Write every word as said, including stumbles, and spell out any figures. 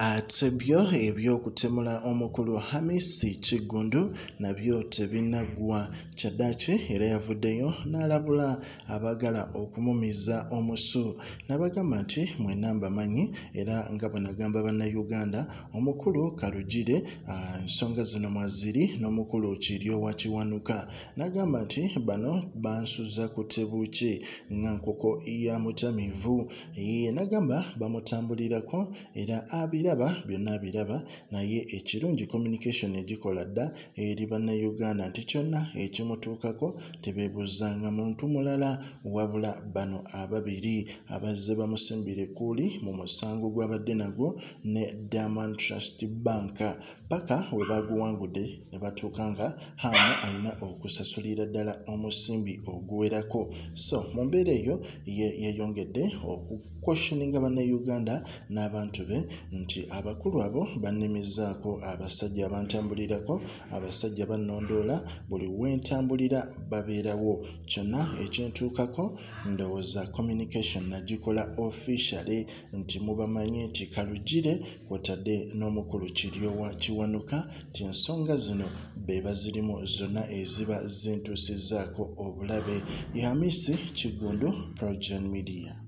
Ate byo ebyokutemula omukulu Hamisi Kigundu nabyo tebinagwa. Kyaddaaki era yavuddeyo n'alabula abaagala okumumiza omusu n'abagamba nti mwenna mbamanyi era nga bwe nagamba bannayuganda omukulu Kalugire ensonga zino mwaziri n'omukulu Kiryowa Kiwanuka n'agamba nti bano bansuza ku tebuuki nga nkoko ya mutamivu. Ye n'agamba bamutambulirako era abiraba byonna abiraba naye ekirungi communication egikola dda eri bannayuganda nti kyonna ekimutuukako tebeebuzanga muntu mulala wabula bano ababiri abazze bamusimbire kuuli mu musango gw'abadde nagwo ne Diamond Trust Bank paka we baguwangudde ne batuuka nga Hamu alina okusasulira ddala omusimbi oguwerako. So mu mbeera eyo yayongedde okukwestioninga bannayuganda n'abantu be nti abakulu abo bannemizaako abasajja abantambulirako abasajja bannondoola buli wentambulira babeerawo kyonna ekintuukako ndowooza communication nagikola officially nti mubamanyi nti Kalugire kwotadde n'omukulu Kiryowa Kiwanuka nti ensonga zino be bazirimu zonna eziba zintuusizzaako obulabe. Hamisi Kigundu, PROJOURN Media.